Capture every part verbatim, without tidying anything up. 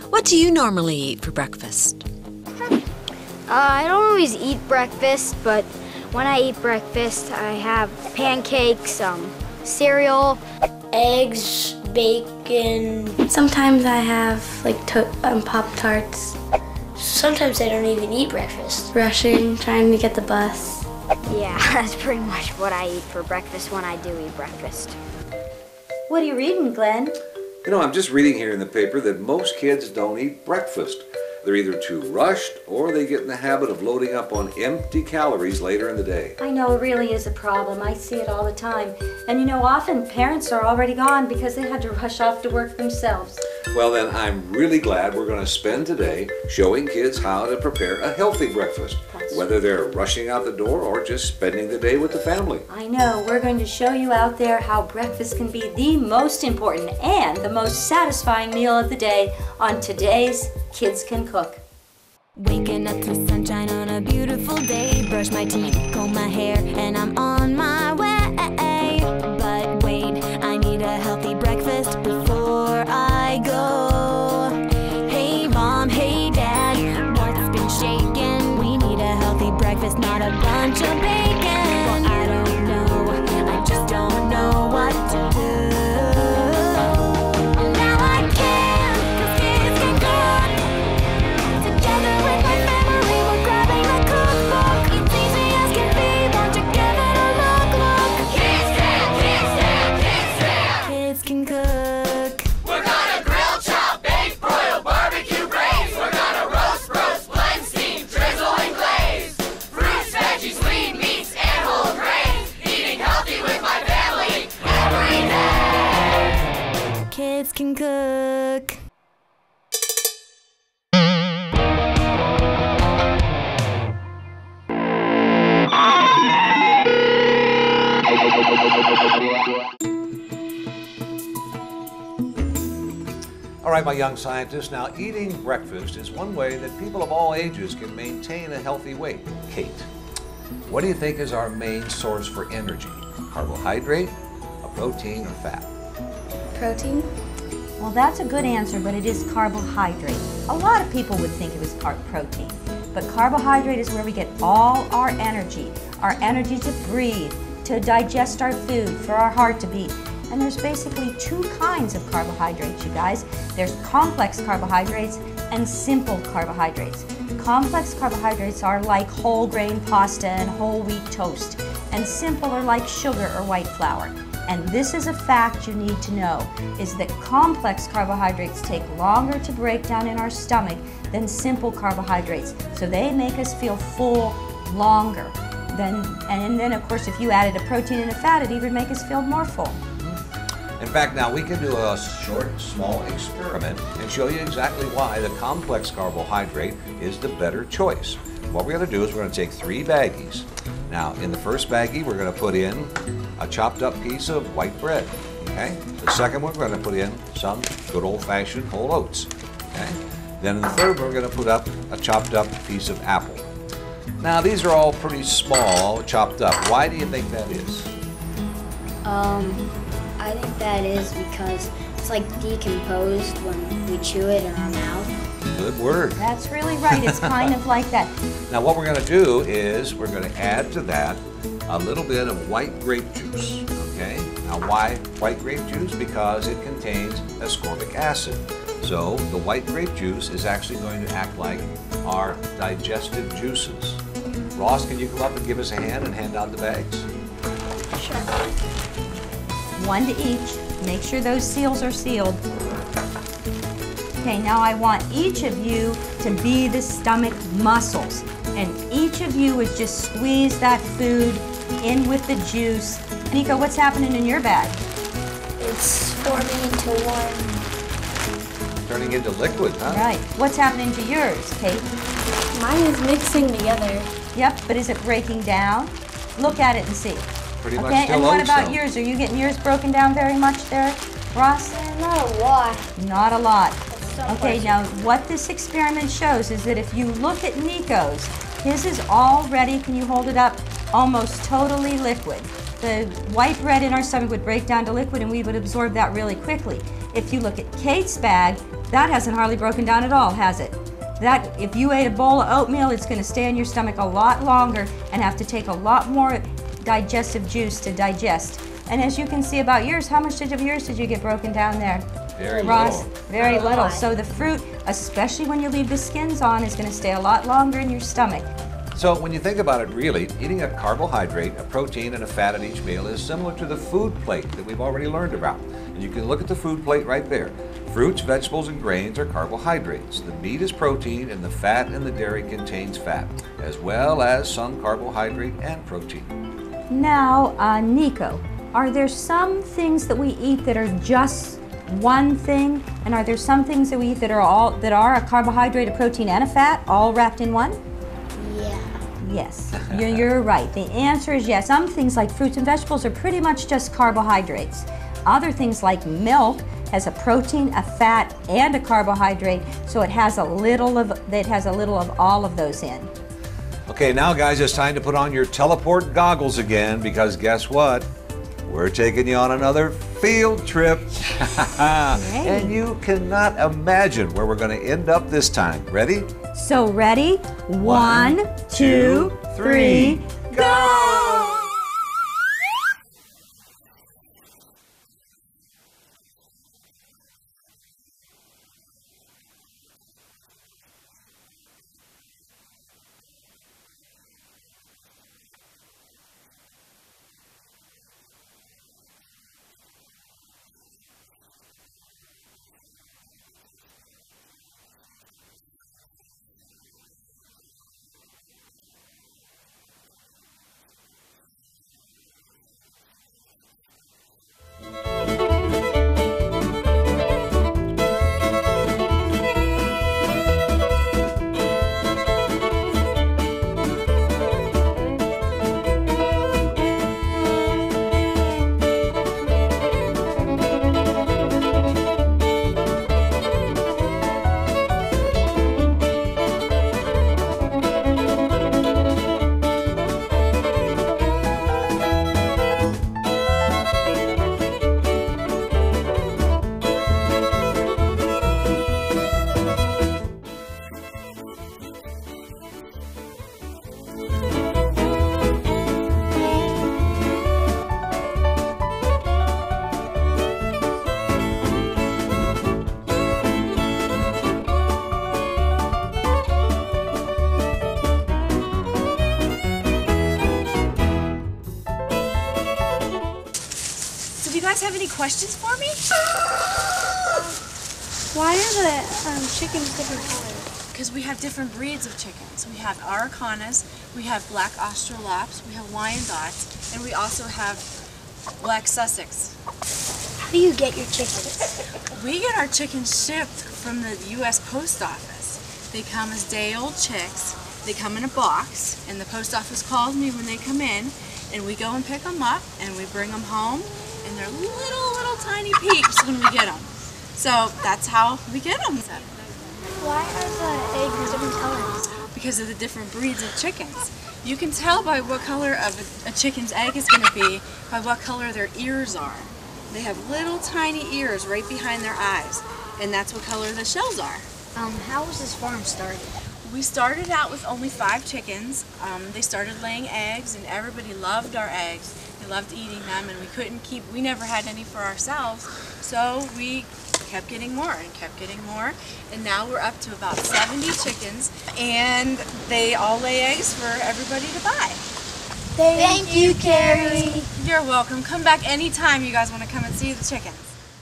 What do you normally eat for breakfast? Uh, I don't always eat breakfast, but when I eat breakfast, I have pancakes, um, cereal, eggs, bacon. Sometimes I have like to um, Pop-Tarts. Sometimes I don't even eat breakfast. Rushing, trying to get the bus. Yeah, that's pretty much what I eat for breakfast when I do eat breakfast. What are you reading, Glenn? You know, I'm just reading here in the paper that most kids don't eat breakfast. They're either too rushed or they get in the habit of loading up on empty calories later in the day. I know it really is a problem. I see it all the time. And you know, often parents are already gone because they had to rush off to work themselves. Well then, I'm really glad we're going to spend today showing kids how to prepare a healthy breakfast, That's whether they're rushing out the door or just spending the day with the family. I know. We're going to show you out there how breakfast can be the most important and the most satisfying meal of the day on today's Kids Can Cook. Waking up to sunshine on a beautiful day. Brush my teeth, comb my hair, and I'm on my way. But wait, I need a healthy breakfast before I go. Hey mom, hey dad, what's been shaken? We need a healthy breakfast, not a bunch of bacon. Well, I don't know, I just don't know what to do. Kids can cook. All right, my young scientists, now eating breakfast is one way that people of all ages can maintain a healthy weight. Cate, what do you think is our main source for energy? Carbohydrate, a protein, or fat? Protein? Well, that's a good answer, but it is carbohydrate. A lot of people would think it was car protein, but carbohydrate is where we get all our energy, our energy to breathe, to digest our food, for our heart to beat. And there's basically two kinds of carbohydrates, you guys. There's complex carbohydrates and simple carbohydrates. Complex carbohydrates are like whole grain pasta and whole wheat toast, and simple are like sugar or white flour. And this is a fact you need to know, is that complex carbohydrates take longer to break down in our stomach than simple carbohydrates. So they make us feel full longer. Then, and then of course if you added a protein and a fat, it even make us feel more full. In fact, now we can do a short, small experiment and show you exactly why the complex carbohydrate is the better choice. What we're going to do is we're going to take three baggies. Now, in the first baggie, we're going to put in a chopped up piece of white bread. Okay? The second one, we're going to put in some good old-fashioned whole oats. Okay? Then in the third, we're going to put up a chopped up piece of apple. Now, these are all pretty small, chopped up. Why do you think that is? Um, I think that is because it's like decomposed when we chew it in our mouth. Good word. That's really right. It's kind of like that. Now what we're going to do is we're going to add to that a little bit of white grape juice. Okay? Now why white grape juice? Because it contains ascorbic acid. So the white grape juice is actually going to act like our digestive juices. Ross, can you come up and give us a hand and hand out the bags? Sure. One to each. Make sure those seals are sealed. Okay, now I want each of you to be the stomach muscles. And each of you would just squeeze that food in with the juice. Nico, what's happening in your bag? It's forming into one. Turning into liquid, huh? Right. What's happening to yours, Cate? Mine is mixing together. Yep, but is it breaking down? Look at it and see. Pretty much Okay, still and what oats, about though. yours? Are you getting yours broken down very much there, Ross? Not a lot. Not a lot. Some Okay, parts. now what this experiment shows is that if you look at Nico's, his is already, can you hold it up, almost totally liquid. The white bread in our stomach would break down to liquid and we would absorb that really quickly. If you look at Cate's bag, That hasn't hardly broken down at all, has it? That, if you ate a bowl of oatmeal, it's going to stay in your stomach a lot longer and have to take a lot more digestive juice to digest. And as you can see about yours, how much of yours did you get broken down there? Very Ross, little. very Not a little. lot. So the fruit, especially when you leave the skins on, is going to stay a lot longer in your stomach. So when you think about it, really, eating a carbohydrate, a protein, and a fat at each meal is similar to the food plate that we've already learned about. And you can look at the food plate right there. Fruits, vegetables, and grains are carbohydrates. The meat is protein, and the fat in the dairy contains fat, as well as some carbohydrate and protein. Now, uh, Nico, are there some things that we eat that are just one thing, and are there some things that we eat that are all that are a carbohydrate, a protein, and a fat, all wrapped in one? Yeah. Yes, you're, you're right. The answer is yes. Some things like fruits and vegetables are pretty much just carbohydrates. Other things like milk has a protein, a fat, and a carbohydrate, so it has a little of it has a little of all of those in. Okay, now guys, it's time to put on your teleport goggles again, because guess what? We're taking you on another field trip. And you cannot imagine where we're going to end up this time. Ready? So ready? One, One, two, two, three, three, go! Do you guys have any questions for me? Why are the um, chickens different colors? Because we have different breeds of chickens. We have Araucanas, we have black Australorps, we have Wyandottes, and we also have black Sussex. How do you get your chickens? We get our chickens shipped from the U S Post Office. They come as day-old chicks. They come in a box, and the post office calls me when they come in, and we go and pick them up, and we bring them home, and they're little, little tiny peeps when we get them. So that's how we get them. Why are the eggs different colors? Because of the different breeds of chickens. You can tell by what color of a, a chicken's egg is going to be by what color their ears are. They have little tiny ears right behind their eyes, and that's what color the shells are. Um, how was this farm started? We started out with only five chickens. Um, they started laying eggs, and everybody loved our eggs. They loved eating them, and we couldn't keep, we never had any for ourselves, so we kept getting more and kept getting more, and now we're up to about seventy chickens, and they all lay eggs for everybody to buy. Thank you, Carrie. You're welcome. Come back anytime you guys want to come and see the chickens.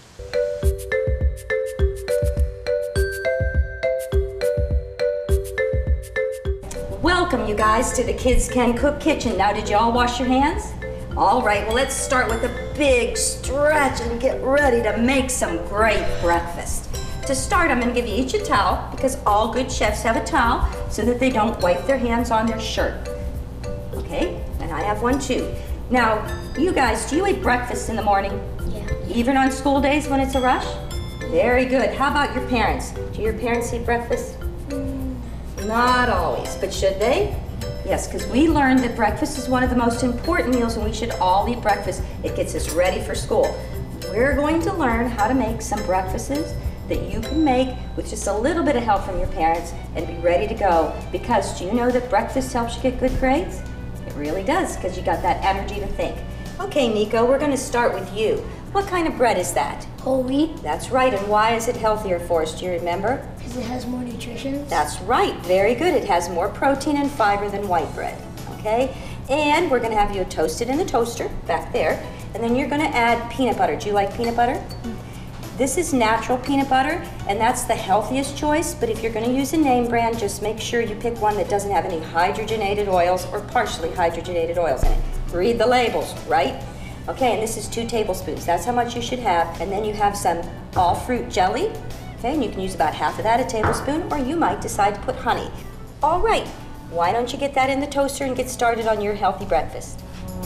Welcome, you guys, to the Kids Can Cook Kitchen. Now, did you all wash your hands? All right, well, let's start with a big stretch and get ready to make some great breakfast. To start, I'm going to give you each a towel, because all good chefs have a towel so that they don't wipe their hands on their shirt. Okay, and I have one too. Now, you guys, do you eat breakfast in the morning? Yeah. Even on school days when it's a rush? Very good. How about your parents? Do your parents eat breakfast? Not always, but should they? Yes, because we learned that breakfast is one of the most important meals and we should all eat breakfast. It gets us ready for school. We're going to learn how to make some breakfasts that you can make with just a little bit of help from your parents and be ready to go. Because do you know that breakfast helps you get good grades? It really does, because you got that energy to think. Okay, Nico, we're going to start with you. What kind of bread is that? Whole wheat. That's right, and why is it healthier for us? Do you remember? Because it has more nutrition. That's right, very good. It has more protein and fiber than white bread, okay? And we're going to have you toast it in the toaster back there, and then you're going to add peanut butter. Do you like peanut butter? Mm-hmm. This is natural peanut butter, and that's the healthiest choice, but if you're going to use a name brand, just make sure you pick one that doesn't have any hydrogenated oils or partially hydrogenated oils in it. Read the labels, right? Okay, and this is two tablespoons. That's how much you should have. And then you have some all fruit jelly. Okay, and you can use about half of that, a tablespoon, or you might decide to put honey. All right, why don't you get that in the toaster and get started on your healthy breakfast?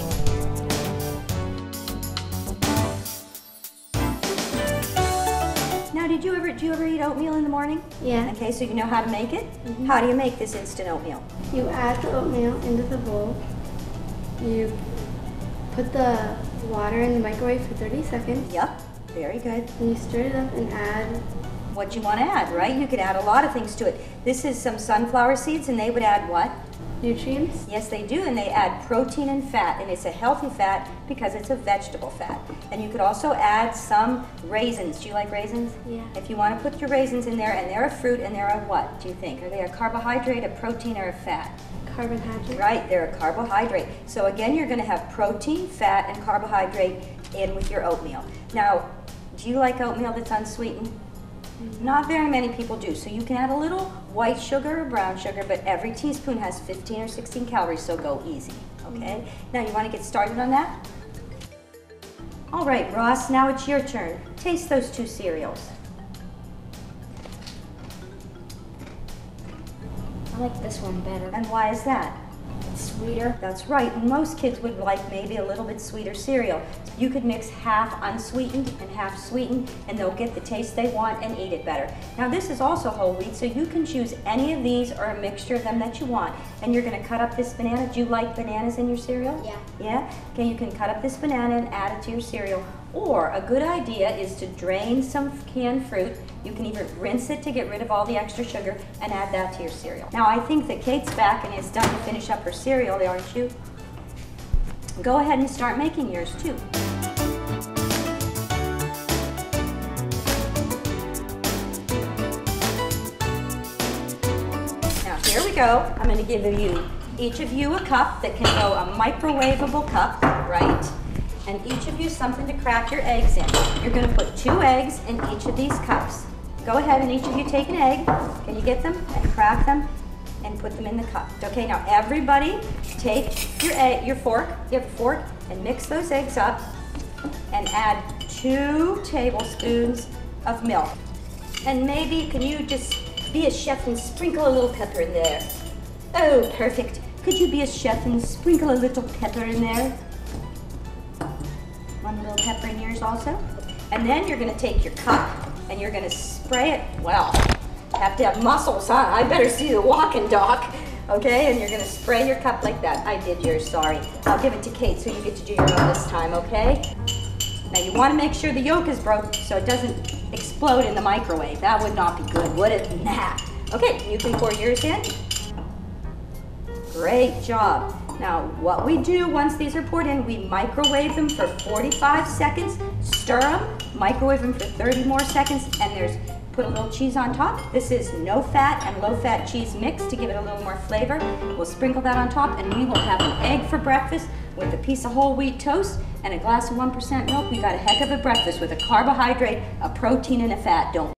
Now, did you ever, do you ever eat oatmeal in the morning? Yeah. Okay, so you know how to make it? Mm-hmm. How do you make this instant oatmeal? You add the oatmeal into the bowl. You put the water in the microwave for thirty seconds. Yep, very good. And you stir it up and add what you want to add, right? You could add a lot of things to it. This is some sunflower seeds, and they would add what? nutrients. Yes, they do, and they add protein and fat, and it's a healthy fat because it's a vegetable fat. And you could also add some raisins. Do you like raisins? Yeah. If you want to put your raisins in there, and they're a fruit, and they're a what, do you think? Are they a carbohydrate, a protein, or a fat? Carbohydrate. Right, they're a carbohydrate. So again, you're going to have protein, fat, and carbohydrate in with your oatmeal. Now, do you like oatmeal that's unsweetened? Mm-hmm. Not very many people do. So you can add a little white sugar or brown sugar, but every teaspoon has fifteen or sixteen calories, so go easy, okay? Mm-hmm. Now, you want to get started on that? All right, Ross, now it's your turn. Taste those two cereals. I like this one better. And why is that? It's sweeter. That's right. Most kids would like maybe a little bit sweeter cereal. You could mix half unsweetened and half sweetened, and they'll get the taste they want and eat it better. Now, this is also whole wheat, so you can choose any of these or a mixture of them that you want. And you're going to cut up this banana. Do you like bananas in your cereal? Yeah. Yeah? Okay, you can cut up this banana and add it to your cereal. Or a good idea is to drain some canned fruit. You can even rinse it to get rid of all the extra sugar and add that to your cereal. Now, I think that Kate's back and is done to finish up her cereal, aren't you? Go ahead and start making yours too. Now, here we go. I'm going to give you, each of you, a cup that can go, a microwavable cup, right? And each of you something to crack your eggs in. You're going to put two eggs in each of these cups. Go ahead and each of you take an egg. Can you get them? And crack them and put them in the cup. Okay, now everybody take your egg, your fork, you have a fork, and mix those eggs up and add two tablespoons of milk. And maybe, can you just be a chef and sprinkle a little pepper in there? Oh, perfect. Could you be a chef and sprinkle a little pepper in there? One little pepper in yours also. And then you're going to take your cup and you're going to spray it. Well, have to have muscles, huh? I better see the walking doc. Okay, and you're going to spray your cup like that. I did yours, sorry. I'll give it to Kate so you get to do your own this time, okay? Now you want to make sure the yolk is broke so it doesn't explode in the microwave. That would not be good, would it? Nah. Okay, you can pour yours in. Great job. Now, what we do once these are poured in, we microwave them for forty-five seconds, stir them, microwave them for thirty more seconds, and there's, put a little cheese on top. This is no fat and low fat cheese mix to give it a little more flavor. We'll sprinkle that on top, and we will have an egg for breakfast with a piece of whole wheat toast and a glass of one percent milk. We got a heck of a breakfast with a carbohydrate, a protein, and a fat, don't we?